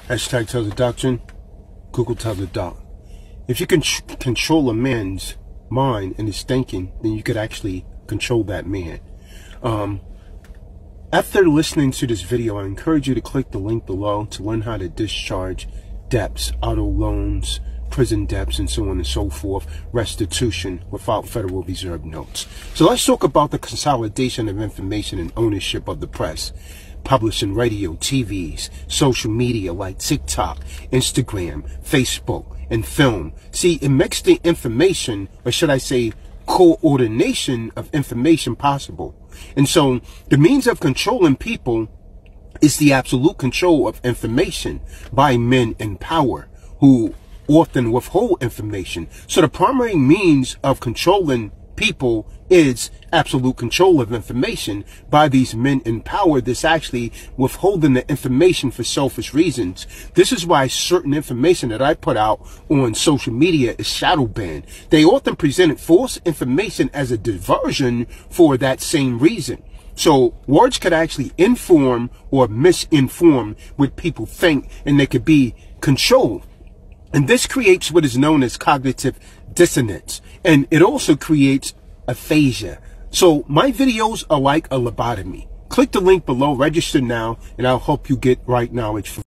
Hashtag Tazadaqshah, Google Tazadaq. If you can control a man's mind and his thinking, then you could actually control that man. After listening to this video, I encourage you to click the link below to learn how to discharge debts, auto loans, prison debts, and so on and so forth, restitution without Federal Reserve notes. So let's talk about the consolidation of information and ownership of the press, publishing, radio, TVs, social media like TikTok, Instagram, Facebook, and film. See, it makes the information, or should I say, coordination of information possible. And so the means of controlling people is the absolute control of information by men in power who often withhold information. So the primary means of controlling people is absolute control of information by these men in power that's actually withholding the information for selfish reasons. This is why certain information that I put out on social media is shadow banned. They often presented false information as a diversion for that same reason. So words could actually inform or misinform what people think, and they could be controlled. And this creates what is known as cognitive dissonance. And it also creates aphasia. So my videos are like a lobotomy. Click the link below, register now, and I'll help you get right knowledge for